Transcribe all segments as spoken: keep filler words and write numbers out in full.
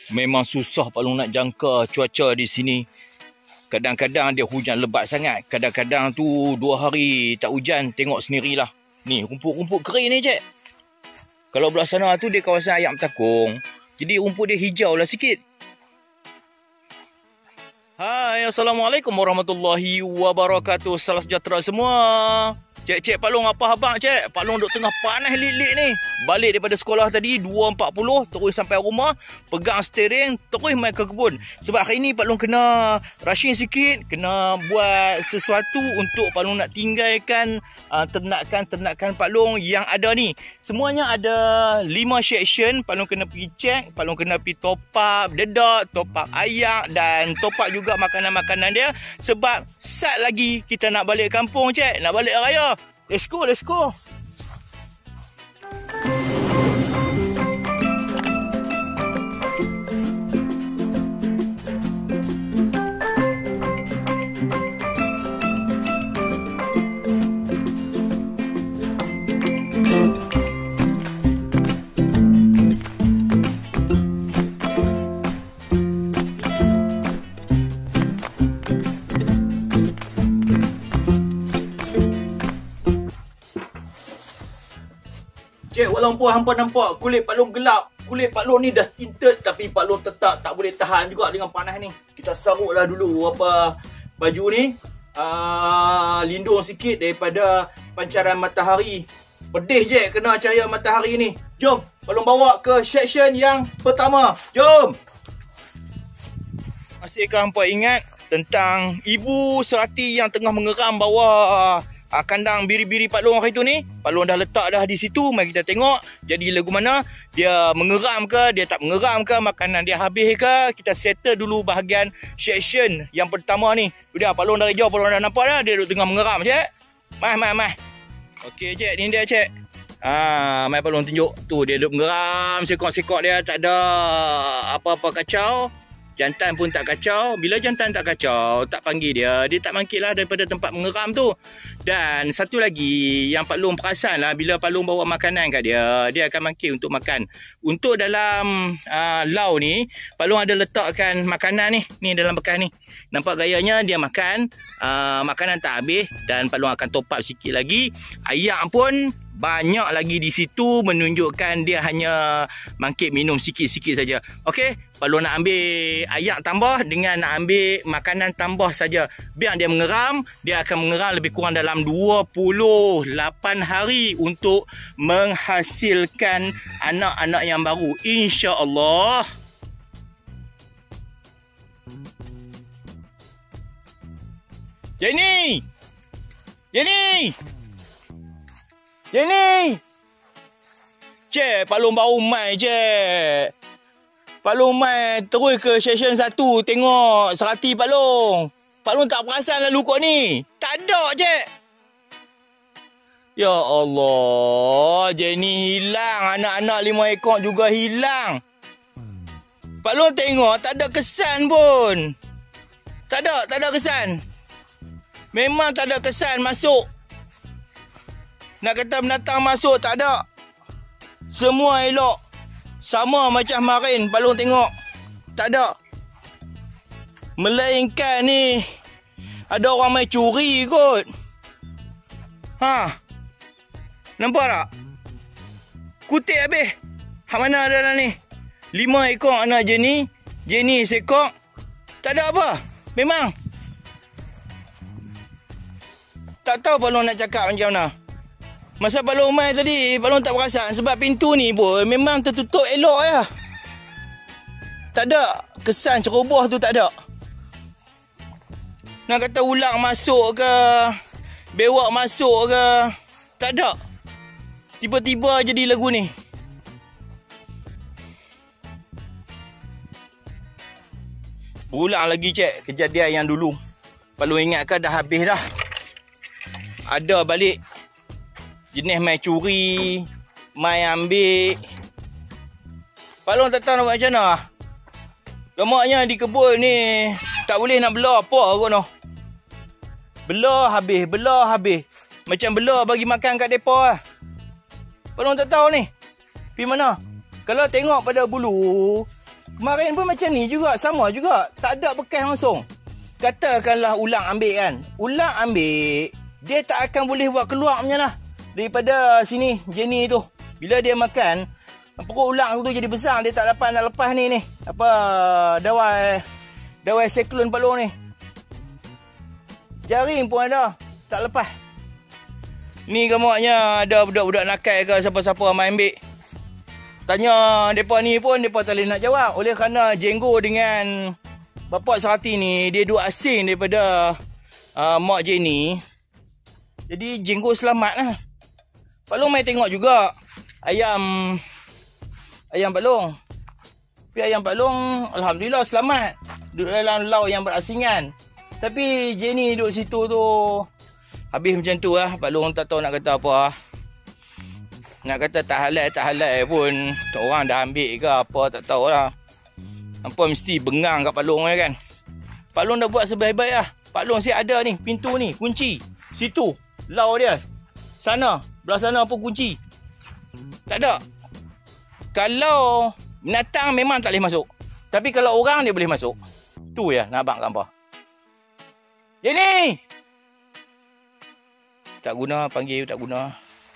Memang susah Pak Long nak jangka cuaca di sini. Kadang-kadang dia hujan lebat sangat. Kadang-kadang tu dua hari tak hujan. Tengok sendirilah. Ni rumput-rumput kering ni cik. Kalau belah sana tu dia kawasan Ayak Metakung. Jadi rumput dia hijau lah sikit. Hai, Assalamualaikum warahmatullahi wabarakatuh. Salam sejahtera semua. Cik-cik Pak Long apa abang cik? Pak Long duk tengah panas lik-lik ni. Balik daripada sekolah tadi dua empat puluh, terus sampai rumah, pegang steering, terus main ke kebun. Sebab hari ni Pak Long kena rushing sikit, kena buat sesuatu untuk Pak Long nak tinggalkan uh, ternakan-ternakan Pak Long yang ada ni. Semuanya ada lima section. Pak Long kena pergi check, Pak Long kena pergi top up dedak, top up ayak dan top up juga makanan-makanan dia. Sebab sat lagi kita nak balik kampung cik, nak balik raya. Let's go, let's go. Cik, walaupun hampa nampak kulit Pak Long gelap, kulit Pak Long ni dah tinted, tapi Pak Long tetap tak boleh tahan juga dengan panas ni. Kita saruklah dulu apa baju ni, uh, lindung sikit daripada pancaran matahari. Pedih je kena cahaya matahari ni. Jom, Pak Long bawa ke section yang pertama. Jom. Masihkah hampa ingat tentang ibu serati yang tengah mengeram bawah Ah, kandang biri-biri Pak Long hari tu ni? Pak Long dah letak dah di situ. Mari kita tengok jadi lagu mana. Dia mengeram ke, dia tak mengeram ke, makanan dia habis ke. Kita settle dulu bahagian section yang pertama ni. Sudah Pak Long dari jauh, Pak Long dah nampak dah. Dia duduk tengah mengeram cik. Mai, mai, mai. Okey cik, ni dia cik. Ah, mai Pak Long tunjuk. Tu dia duduk mengeram, sekok-sekok dia. Tak ada apa-apa kacau. Jantan pun tak kacau. Bila jantan tak kacau, tak panggil dia. Dia tak bangkit lah daripada tempat mengeram tu. Dan satu lagi yang Pak Long perasan lah, bila Pak Long bawa makanan kat dia, dia akan bangkit untuk makan. Untuk dalam uh, lau ni, Pak Long ada letakkan makanan ni. Ni dalam bekas ni. Nampak gayanya dia makan. Uh, makanan tak habis. Dan Pak Long akan top up sikit lagi. Ayak pun banyak lagi di situ, menunjukkan dia hanya bangkit minum sikit-sikit saja. Okey, Pak Long nak ambil ayak tambah dengan nak ambil makanan tambah saja. Biar dia mengeram, dia akan mengeram lebih kurang dalam dua puluh lapan hari untuk menghasilkan anak-anak yang baru. InsyaAllah. Jenny! Jenny! Jenny! Cik, Pak Long baru mai cik. Pak Long mai terus ke section satu tengok serati Pak Long. Pak Long tak perasan lalu kok ni. Tak ada cik. Ya Allah, Jenny hilang. Anak-anak lima ekor juga hilang. Pak Long tengok tak ada kesan pun. Tak ada, tak ada kesan. Memang tak ada kesan masuk. Nak kata binatang masuk tak ada. Semua elok. Sama macam kemarin Pak Long tengok. Tak ada. Melainkan ni ada orang main curi kot. Ha. Nampak tak? Kutik habis. Hak mana ada dalam ni? Lima ekor anak Jenny. Jenny sekok. Tak ada apa. Memang. Tak tahu Pak Long nak cakap macam mana. Masa Pak Long main tadi, Pak Long tak perasan sebab pintu ni pun memang tertutup elok ya. Tak ada kesan ceroboh tu, tak ada. Nak kata ulang masuk ke, bewak masuk ke, tak ada. Tiba-tiba jadi lagu ni. Berulang lagi cik kejadian yang dulu. Pak Long ingatkan dah habis dah. Ada balik. Jenis main curi, main ambil. Pak Long tak tahu nak buat macam mana. Lemaknya di kebun ni tak boleh nak belah apa kot noh. Belah habis, belah habis. Macam belah bagi makan kat depa lah. Pak Long tak tahu ni. Pergi mana? Kalau tengok pada bulu, Kemarin pun macam ni juga, sama juga. Tak ada bekas langsung. Katakanlah ulang ambil kan. Ulang ambil, dia tak akan boleh buat keluar macam lah. Daripada sini, Jenny tu. Bila dia makan, perut ulang tu jadi besar. Dia tak dapat nak lepas ni ni. Apa, dawai, dawai siklon palung ni. Jaring pun ada, tak lepas. Ni gamaknya ada budak-budak nakal ke siapa-siapa main ambil. Tanya mereka ni pun, mereka tak boleh nak jawab. Oleh kerana Jenggo dengan Bapak Serati ni, dia dua asing daripada uh, Mak Jenny. Jadi Jenggo selamat lah. Pak Long main tengok juga ayam ayam Pak Long. Tapi ayam Pak Long alhamdulillah selamat. Duduk dalam lau yang berasingan. Tapi Jenny duduk situ tu habis macam tu lah. Pak Long tak tahu nak kata apa. Nak kata tak halal tak halal pun orang dah ambil ke apa tak tahulah. Hampa mesti bengang kat Pak Long kan. Pak Long dah buat sebaik-baik lah. Pak Long siap ada ni pintu ni kunci. Situ lau dia. Sana belah sana pun kunci. Tak ada. Kalau binatang memang tak boleh masuk. Tapi kalau orang dia boleh masuk. Tu ya nak abang gambar. Jenny! Tak guna panggil tak guna.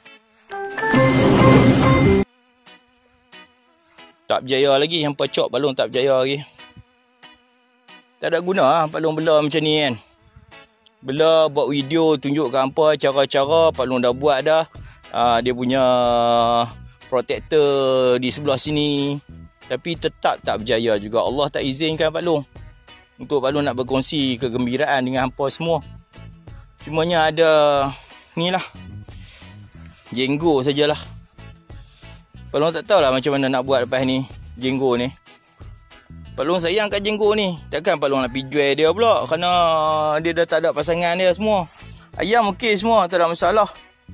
Tak berjaya lagi. Hampa cop Pak Long tak berjaya lagi. Tak ada guna lah Pak Long bela macam ni kan. Bela buat video tunjuk ke hampa cara-cara Pak Long dah buat dah. Uh, dia punya protector di sebelah sini. Tapi tetap tak berjaya juga. Allah tak izinkan Pak Long. Untuk Pak Long nak berkongsi kegembiraan dengan hampa semua. Cumanya ada ni lah. Jenggo sajalah. Pak Long tak tahulah macam mana nak buat lepas ni. Jenggo ni. Pak Long sayang kat Jenggo ni. Takkan Pak Long nak pergi jual dia pula. Kerana dia dah tak ada pasangan dia semua. Ayam okey semua. Tak ada masalah.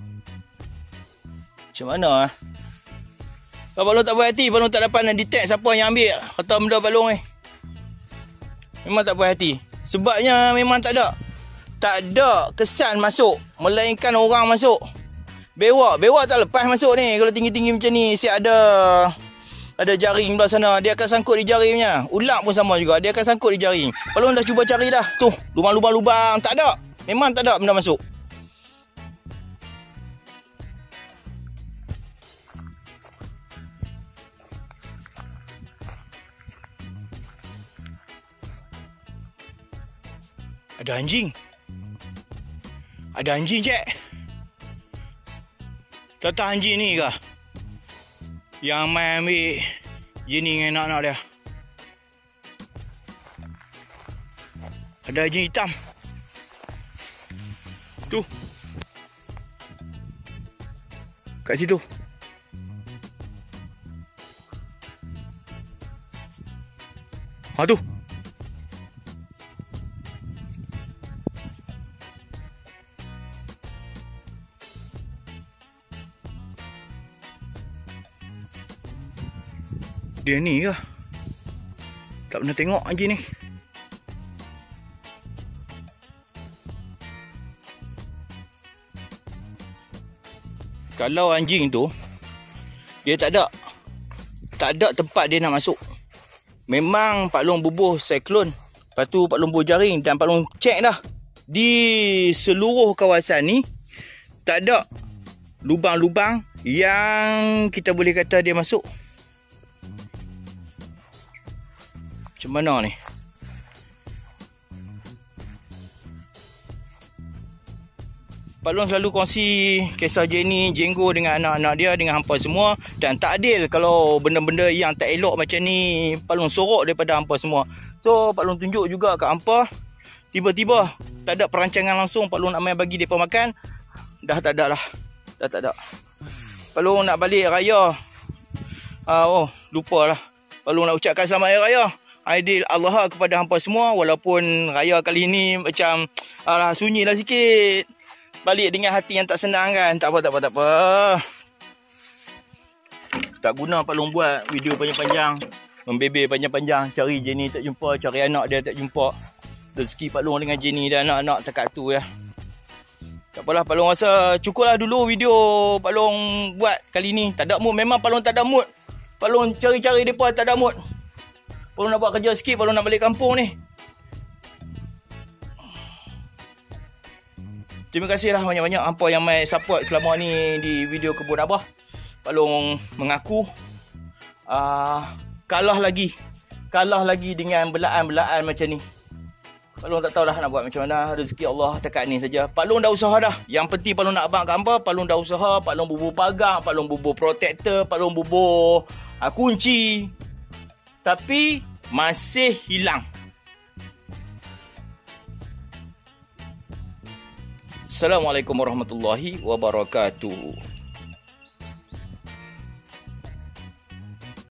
Macam mana eh? Kalau Pak Long tak buat hati, Pak Long tak dapat nak detect siapa yang ambil harta benda Pak Long ni. Memang tak buat hati. Sebabnya memang tak ada. Tak ada kesan masuk. Melainkan orang masuk. Bewak. Bewak tak lepas masuk ni. Kalau tinggi-tinggi macam ni. Siap ada ada jaring belah sana. Dia akan sangkut di jaringnya. Ular pun sama juga. Dia akan sangkut di jaring. Pak Long dah cuba cari dah. Tu. Lubang-lubang-lubang. Tak ada. Memang tak ada benda masuk. Ada anjing. Ada anjing, Cik. Tak tahu anjing ni ke? Yang main ambil Jenny dengan anak-anak dia. Ada anjing hitam. Tu. Kat situ. Ha tu. Dia ni ke? Tak pernah tengok anjing ni. Kalau anjing tu dia tak ada Tak ada tempat dia nak masuk. Memang Pak Long bubuh siklon. Lepas tu Pak Long bubuh jaring. Dan Pak Long cek dah. Di seluruh kawasan ni tak ada lubang-lubang yang kita boleh kata dia masuk. Macam mana ni? Pak Long selalu kongsi kisah Jenny, Jenggo dengan anak-anak dia, dengan hampa semua. Dan tak adil kalau benda-benda yang tak elok macam ni Pak Long sorok daripada hampa semua. So Pak Long tunjuk juga kat hampa. Tiba-tiba tak ada perancangan langsung Pak Long nak main bagi mereka makan. Dah tak ada lah. Dah tak ada. Pak Long nak balik raya. uh, Oh lupa lah. Pak Long nak ucapkan selamat hari raya Aidil Adha kepada hampa semua. Walaupun raya kali ni macam alah, sunyi lah sikit. Balik dengan hati yang tak senang kan. Tak apa, tak apa, tak apa. Tak guna Pak Long buat video panjang-panjang, membebel panjang-panjang. Cari Jenny tak jumpa, cari anak dia tak jumpa. Rezeki Pak Long dengan Jenny dan anak-anak sekat tu ya. Tak apalah, Pak Long rasa cukup lah dulu video Pak Long buat kali ni. Tak ada mood, memang Pak Long tak ada mood. Pak Long cari-cari mereka tak ada mood. Pak Long nak buat kerja sikit, Pak Long nak balik kampung ni. Terima kasihlah banyak-banyak hampa yang mai support selama ni di video kebun Abah. Pak Long mengaku uh, kalah lagi. Kalah lagi dengan belaan-belaan macam ni. Pak Long tak tahulah nak buat macam mana. Rezeki Allah dekat ni saja. Pak Long dah usaha dah. Yang penting Pak Long nak abang kat hampa, Pak Long dah usaha, Pak Long bubur pagar, Pak Long bubur protector, Pak Long bubur uh, kunci. Tapi masih hilang. Assalamualaikum warahmatullahi wabarakatuh.